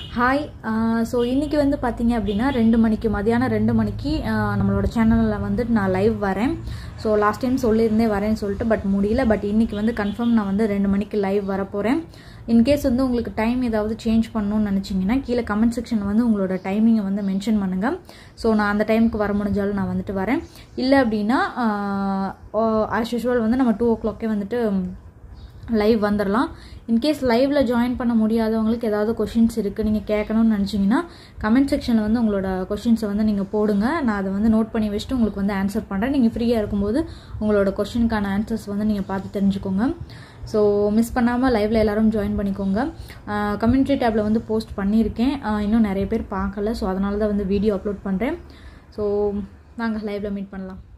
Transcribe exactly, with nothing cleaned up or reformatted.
Hi so இன்றைக்கி வந்து பார்த்தீங்க அப்படின்னா ரெண்டு மணிக்கு மதியானம் ரெண்டு மணிக்கு நம்மளோட சேனலில் வந்து நான் லைவ் வரேன். ஸோ லாஸ்ட் டைம் சொல்லியிருந்தேன் வரேன்னு சொல்லிட்டு, பட் முடியல. பட் இன்றைக்கி வந்து கன்ஃபார்ம் நான் வந்து ரெண்டு மணிக்கு லைவ் வர போகிறேன். இன்கேஸ் வந்து உங்களுக்கு டைம் ஏதாவது சேஞ்ச் பண்ணணும்னு நினச்சிங்கன்னா கீழே கமெண்ட் செக்ஷனில் வந்து உங்களோட டைமிங்கை வந்து மென்ஷன் பண்ணுங்கள். ஸோ நான் அந்த டைமுக்கு வர முடிஞ்சாலும் நான் வந்துட்டு வரேன். இல்லை அப்படின்னா ஆஸ் யூஷுவல் வந்து நம்ம டூ ஓ கிளாக்கே வந்துட்டு லைவ் வந்துடலாம். இன்கேஸ் லைவில் ஜாயின் பண்ண முடியாதவங்களுக்கு ஏதாவது கொஷின்ஸ் இருக்குது நீங்கள் கேட்கணும்னு நினச்சிங்கன்னா கமெண்ட் செக்ஷனில் வந்து உங்களோட கொஷின்ஸை வந்து நீங்கள் போடுங்க. நான் அதை வந்து நோட் பண்ணி வச்சுட்டு உங்களுக்கு வந்து ஆன்சர் பண்ணுறேன். நீங்கள் ஃப்ரீயாக இருக்கும்போது உங்களோட கொஷினுக்கான ஆன்சர்ஸ் வந்து நீங்கள் பார்த்து தெரிஞ்சுக்கோங்க. ஸோ மிஸ் பண்ணாமல் லைவில் எல்லோரும் ஜாயின் பண்ணிக்கோங்க. கம்யூனிட்டி டேப்பில் வந்து போஸ்ட் பண்ணியிருக்கேன், இன்னும் நிறைய பேர் பார்க்கல. ஸோ அதனால தான் வந்து வீடியோ அப்லோட் பண்ணுறேன். ஸோ வாங்க லைவில் மீட் பண்ணலாம்.